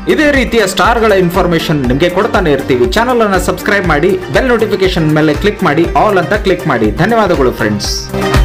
ಇದೇ ರೀತಿಯ ಸ್ಟಾರ್ಗಳ ಇನ್ಫಾರ್ಮೇಶನ್ ನಿಮಗೆ ಕೊಡ್ತಾನೆ ಇರ್ತೀವಿ. ಚಾನಲ್ ಅನ್ನು ಸಬ್ಸ್ಕ್ರೈಬ್ ಮಾಡಿ, ಬೆಲ್ ನೋಟಿಫಿಕೇಶನ್ ಮೇಲೆ ಕ್ಲಿಕ್ ಮಾಡಿ, ಆಲ್ ಅಂತ ಕ್ಲಿಕ್ ಮಾಡಿ. ಧನ್ಯವಾದಗಳು ಫ್ರೆಂಡ್ಸ್.